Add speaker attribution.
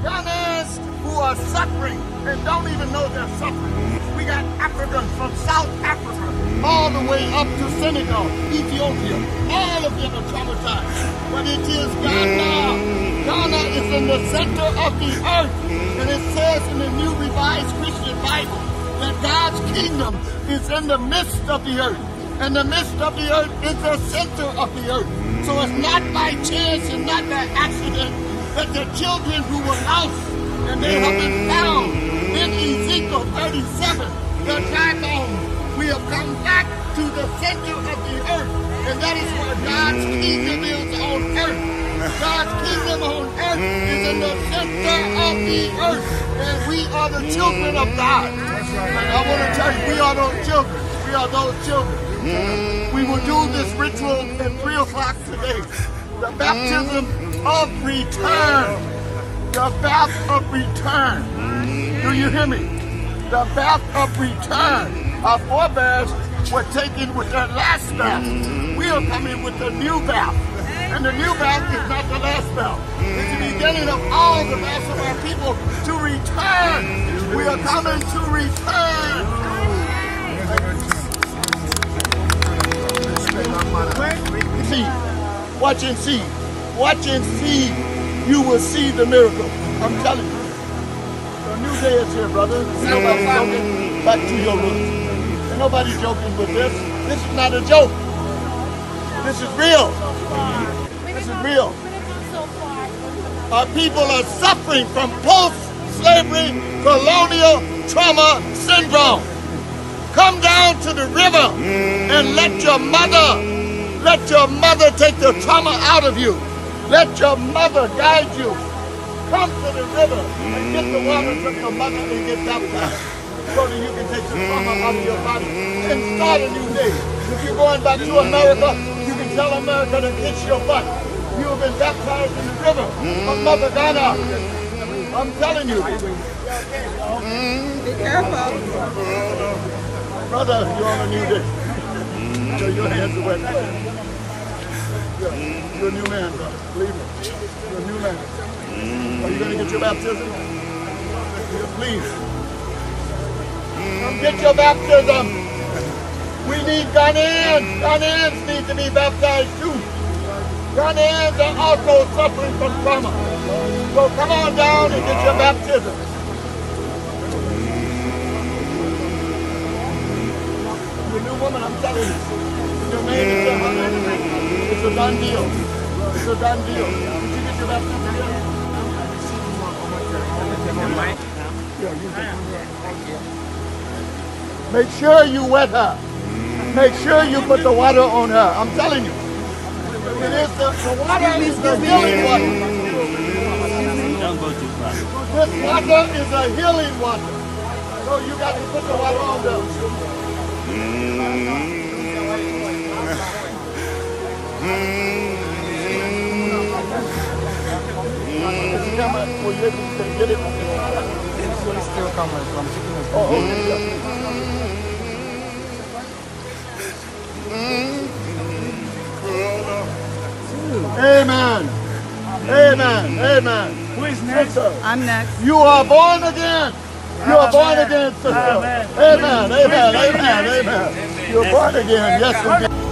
Speaker 1: Ghanaians who are suffering and don't even know they're suffering. We got Africans from South Africa all the way up to Senegal, Ethiopia. All of them are traumatized. But it is Ghana. Ghana is in the center of the earth. And it says in the New Revised Christian Bible that God's kingdom is in the midst of the earth. And the midst of the earth is the center of the earth. So it's not by chance and not by accident that the children who were lost and they have been found in Ezekiel 37, the dry bones, we have come back to the center of the earth. And that is where God's kingdom is on earth. God's kingdom on earth is in the center of the earth. And we are the children of God. And I want to tell you, we are those children. We are those children. We will do this ritual at 3 o'clock today. The baptism of return. The bath of return. Do you hear me? The bath of return. Our forebears were taken with their last bath. We are coming with the new bath. And the new bath is not the last bath. It's the beginning of all the baths of our people to return. We are coming to return. See, watch and see. Watch and see. You will see the miracle. I'm telling you. A new day is here, brother. Nobody's joking. Back to your roots. And nobody's joking with this. This is not a joke. This is real. This is real. Our people are suffering from post-slavery colonial trauma syndrome. Come down to the river and let your mother take the trauma out of you. Let your mother guide you. Come to the river and get the water from your mother and get baptized so that you can take the trauma out of your body and start a new day. If you're going back to America, you can tell America to kiss your butt. You have been baptized in the river of Mother Ghana. I'm telling you.
Speaker 2: Be careful.
Speaker 1: Brother, you're on a new day. So your hands are wet. You're a new man, brother. Believe me. You're a new man. Are you going to get your baptism? Please. Come get your baptism. We need Ghanaians. Ghanaians need to be baptized too. Ghanaians are also suffering from trauma. So come on down and get your baptism. You're a new woman, I'm telling you. Your name is Amenra. It's a done deal. It's a done deal. Did you get your baptism yet? Make sure you wet her. Make sure you put the water on her. I'm telling you. It is the water is the healing water.
Speaker 3: Don't go too far.
Speaker 1: This water is a healing water. So you got to put the water on them. Get it.
Speaker 4: It's still coming from chicken.
Speaker 1: Amen. Amen. Amen.
Speaker 4: Who is next?
Speaker 1: Sister,
Speaker 2: I'm next.
Speaker 1: you are born again. You are born again, sister. Amen. Amen. Amen. Amen. You're born again. Yes, indeed.